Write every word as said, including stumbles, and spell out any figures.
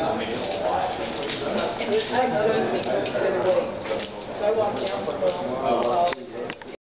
I was so sleepy. So I walked down for a while.